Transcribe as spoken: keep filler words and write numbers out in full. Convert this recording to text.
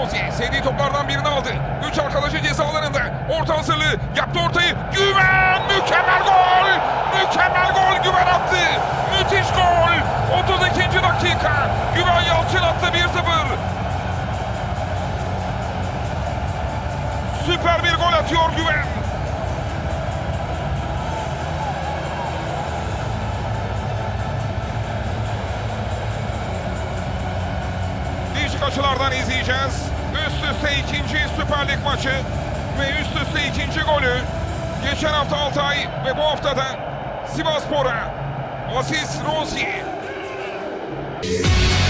Rozier sevdiği toplardan birini aldı. Üç arkadaşı ceza alanında. Orta hazırlığı yaptı ortayı. Güven! Mükemmel gol! Mükemmel gol Güven attı. Müthiş gol! otuz ikinci dakika. Güven Yalçın attı bir sıfır. Süper bir gol atıyor Güven. Değişik açılardan izleyeceğiz. Üst üste ikinci Süper Lig maçı ve üst üste ikinci golü. Geçen hafta Altay ve bu hafta da Sivasspor'a asist Rozier.